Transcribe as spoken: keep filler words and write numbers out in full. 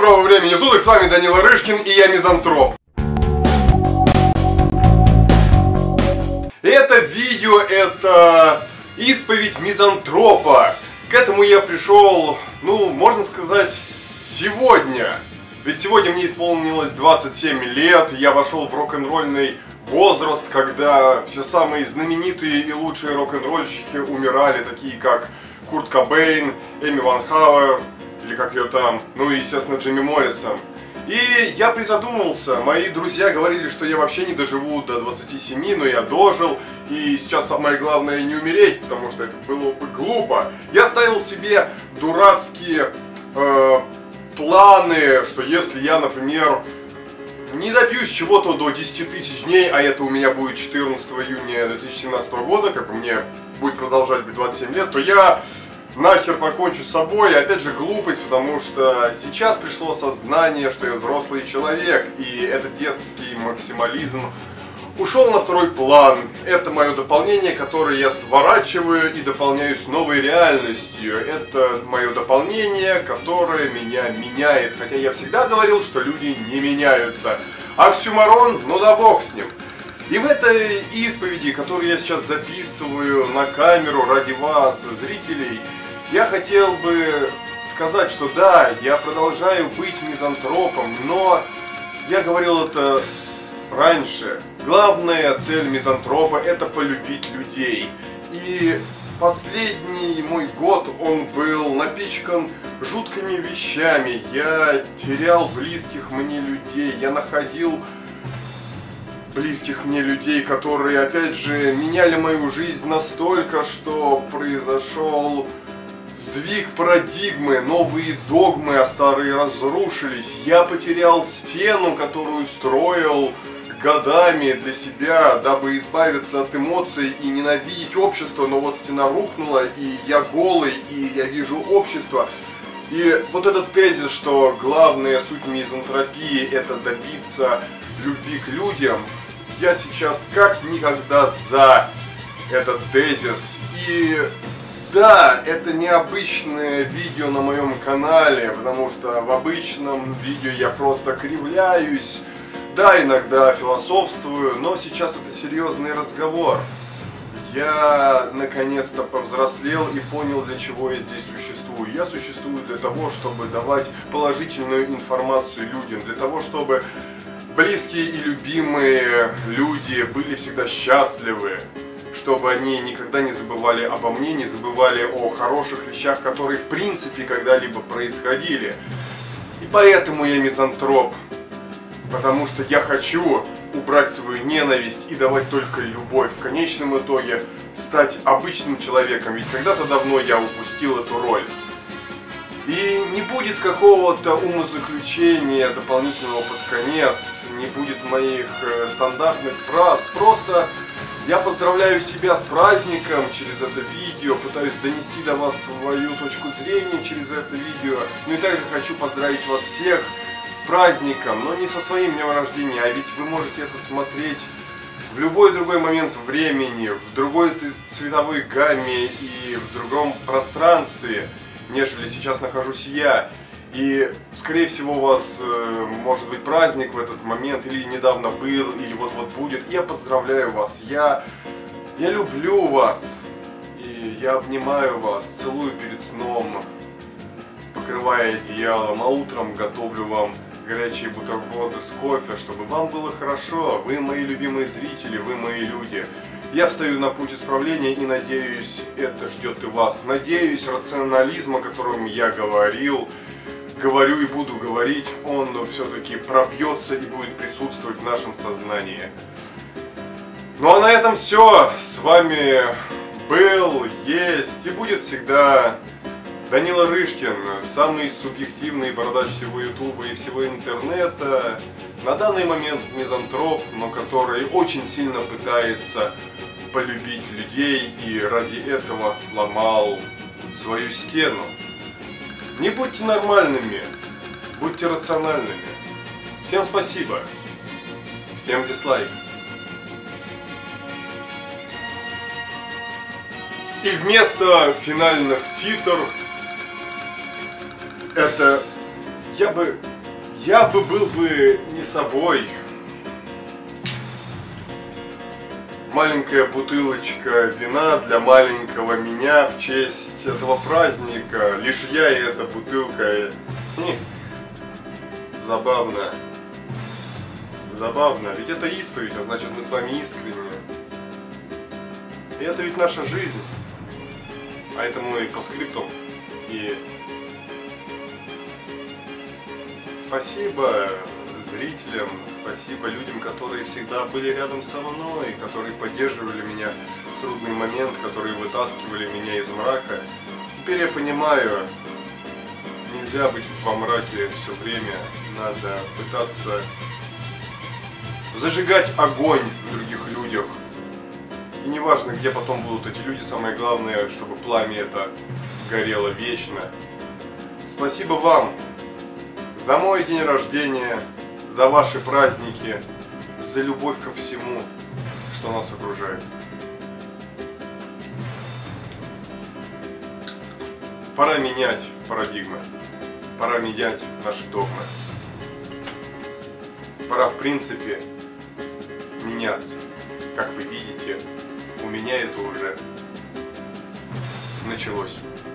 доброго времени суток, с вами Данила Рышкин и я Мизантроп. Это видео, это исповедь мизантропа. К этому я пришел, ну, можно сказать, сегодня. Ведь сегодня мне исполнилось двадцать семь лет, я вошел в рок-н-ролльный возраст, когда все самые знаменитые и лучшие рок-н-ролльщики умирали, такие как Курт Кобейн, Эми Ван Хауэр, или как ее там, ну и, естественно, Джимми Моррисон. И я призадумался, мои друзья говорили, что я вообще не доживу до двадцати семи, но я дожил, и сейчас самое главное не умереть, потому что это было бы глупо. Я ставил себе дурацкие э, планы, что если я, например, не добьюсь чего-то до десяти тысяч дней, а это у меня будет четырнадцатого июня две тысячи семнадцатого года, как бы мне будет продолжать быть двадцать семь лет, то я нахер покончу с собой. И опять же глупость, потому что сейчас пришло осознание, что я взрослый человек, и этот детский максимализм ушел на второй план. Это мое дополнение, которое я сворачиваю и дополняю с новой реальностью. Это мое дополнение, которое меня меняет. Хотя я всегда говорил, что люди не меняются. Оксюморон, ну да бог с ним. И в этой исповеди, которую я сейчас записываю на камеру ради вас, зрителей, я хотел бы сказать, что да, я продолжаю быть мизантропом, но я говорил это раньше. Главная цель мизантропа — это полюбить людей. И последний мой год, он был напичкан жуткими вещами. Я терял близких мне людей, я находил близких мне людей, которые, опять же, меняли мою жизнь настолько, что произошел сдвиг парадигмы, новые догмы, а старые разрушились. Я потерял стену, которую строил годами для себя, дабы избавиться от эмоций и ненавидеть общество, но вот стена рухнула, и я голый, и я вижу общество. И вот этот тезис, что главная суть мизантропии — это добиться любви к людям, я сейчас как никогда за этот тезис. И да, это необычное видео на моем канале, потому что в обычном видео я просто кривляюсь, да, иногда философствую, но сейчас это серьезный разговор. Я наконец-то повзрослел и понял, для чего я здесь существую. Я существую для того, чтобы давать положительную информацию людям, для того, чтобы близкие и любимые люди были всегда счастливы, чтобы они никогда не забывали обо мне, не забывали о хороших вещах, которые в принципе когда-либо происходили. И поэтому я мизантроп, потому что я хочу убрать свою ненависть и давать только любовь. В конечном итоге стать обычным человеком, ведь когда-то давно я упустил эту роль. И не будет какого-то умозаключения дополнительного под конец, не будет моих э, стандартных фраз, просто я поздравляю себя с праздником через это видео, пытаюсь донести до вас свою точку зрения через это видео, ну и также хочу поздравить вас всех с праздником, но не со своим днем рождения, а ведь вы можете это смотреть в любой другой момент времени, в другой цветовой гамме и в другом пространстве, нежели сейчас нахожусь я. И, скорее всего, у вас э, может быть праздник в этот момент, или недавно был, или вот-вот будет. Я поздравляю вас, я, я люблю вас, и я обнимаю вас, целую перед сном, покрывая одеялом, а утром готовлю вам горячие бутерброды с кофе, чтобы вам было хорошо. Вы мои любимые зрители, вы мои люди. Я встаю на путь исправления и надеюсь, это ждет и вас. Надеюсь, рационализм, о котором я говорил, говорю и буду говорить, он все-таки пробьется и будет присутствовать в нашем сознании. Ну а на этом все. С вами был, есть и будет всегда Данила Рышкин, самый субъективный бородач всего ютуба и всего интернета. На данный момент мизантроп, но который очень сильно пытается полюбить людей и ради этого сломал свою стену. Не будьте нормальными, будьте рациональными. Всем спасибо, всем дизлайк. И вместо финальных титров это я бы, я бы был бы не собой. Маленькая бутылочка вина для маленького меня в честь этого праздника. Лишь я и эта бутылка. Хм. Забавно. Забавно. Ведь это исповедь, а значит мы с вами искренне. И это ведь наша жизнь. А это мой постскриптум. И спасибо зрителям, спасибо людям, которые всегда были рядом со мной, которые поддерживали меня в трудный момент, которые вытаскивали меня из мрака. Теперь я понимаю, нельзя быть во мраке все время, надо пытаться зажигать огонь в других людях. И неважно, где потом будут эти люди, самое главное, чтобы пламя это горело вечно. Спасибо вам за мой день рождения, за ваши праздники, за любовь ко всему, что нас окружает. Пора менять парадигмы, пора менять наши догмы. Пора, в принципе, меняться. Как вы видите, у меня это уже началось.